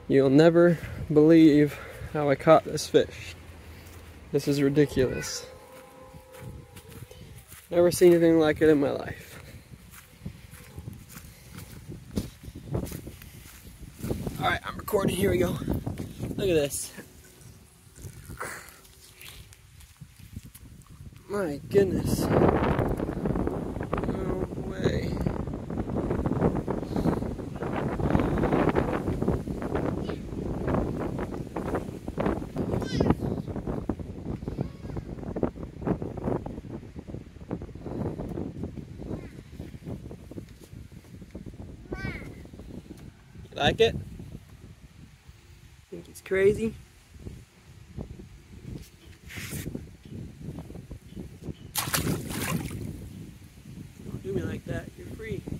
You'll never believe how I caught this fish. This is ridiculous. Never seen anything like it in my life. Alright, I'm recording. Here we go. Look at this. My goodness. No way. You like it? Think it's crazy? Don't do me like that, you're free.